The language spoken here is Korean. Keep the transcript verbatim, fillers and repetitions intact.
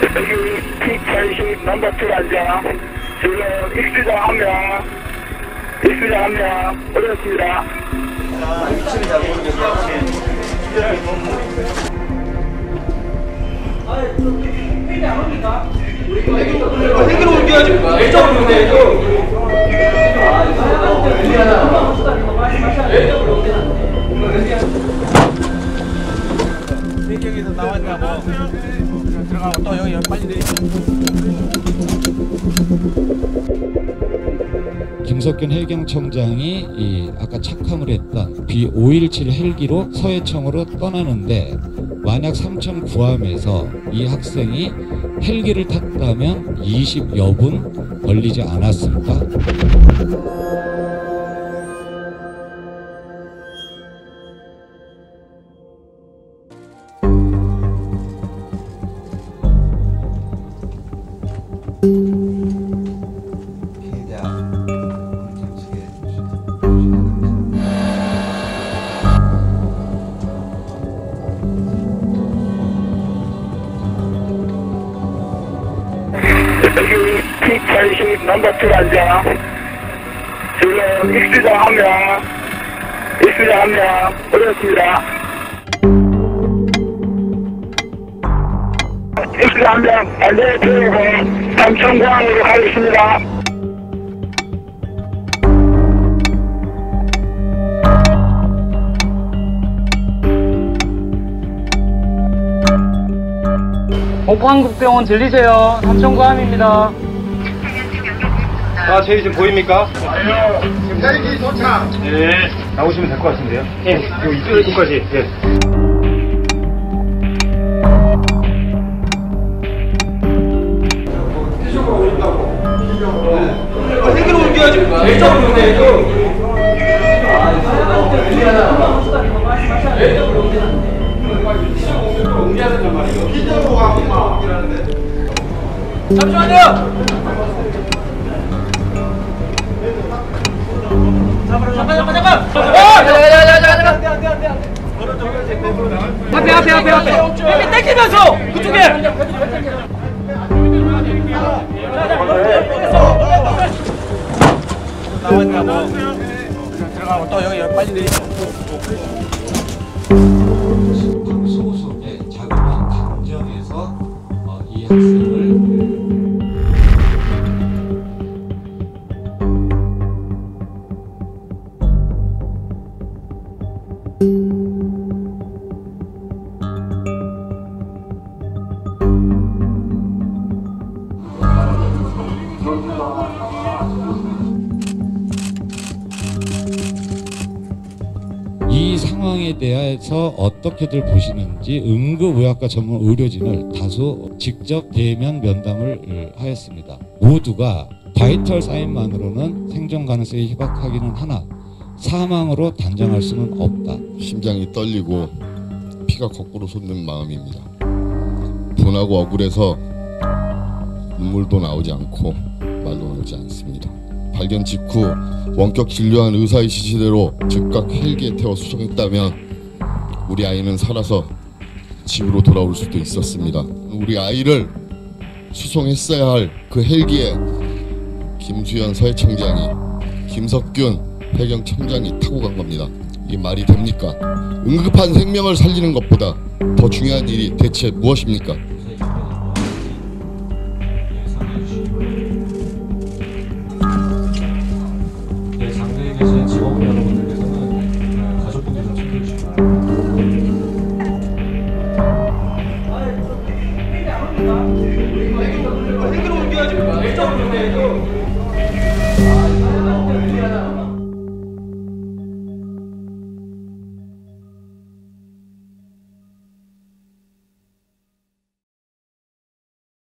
여기 피 팔십 넘버 투 관장 지금 입수자 한 명, 입수자 한 명 올렸습니다. 아, 위치를 잘 모르겠어요. 회의 안 합니까? 생기로 옮겨야지. 일정으로 옮겨야죠. 배경에서 나왔냐고 들어가고 또 여기 빨리 내리. 김석균 해경청장이 이 아까 착함을 했던 비 오일칠 헬기로 서해청으로 떠나는데 만약 삼천 구함에서 이 학생이 헬기를 탔다면 이십여 분 걸리지 않았을까? 여기 피 팔십 넘버 투 관장 지금 입수자 한 명, 입수자 한 명 올렸습니다. 입수자 한 명 반대 들고 삼천공항으로 가겠습니다. 복부한국병원 들리세요? 삼천구함입니다. 아, 저희 지금 보입니까? 헬기 도착. 네. 나오시면 될 것 같은데요? 예. 요 이쪽 입구까지. 예. 이쪽으로 오신다고. 이쪽으로. 아, 생기로 옮겨야지. 일정으로 옮겨야죠. 잠시만요! 잠깐, 잠깐, 잠깐! 어! 잠깐, 잠깐, 잠깐, 잠깐! 앞에, 앞에, 앞에, 앞에! 여기 땡기면서! 그쪽에! 나왔냐고. 들어가고 또 여기 빨리 내리. 소속의 자그마한 감정에서 어, 이 학생을 이 상황에 대해서 어떻게들 보시는지 응급의학과 전문 의료진을 다수 직접 대면 면담을 하였습니다. 모두가 바이털 사인만으로는 생존 가능성이 희박하기는 하나 사망으로 단정할 수는 없다. 심장이 떨리고 피가 거꾸로 솟는 마음입니다. 분하고 억울해서 눈물도 나오지 않고 말도 나오지 않습니다. 발견 직후 원격 진료한 의사의 지시대로 즉각 헬기에 태워 수송했다면 우리 아이는 살아서 집으로 돌아올 수도 있었습니다. 우리 아이를 수송했어야 할 그 헬기에 김수현 서해청장이, 김석균 해경청장이 타고 간 겁니다. 이게 말이 됩니까? 응급한 생명을 살리는 것보다 더 중요한 일이 대체 무엇입니까? 장내에 계신 직원 여러분들께서는 가족분들 좀 챙겨주시기 바랍니다.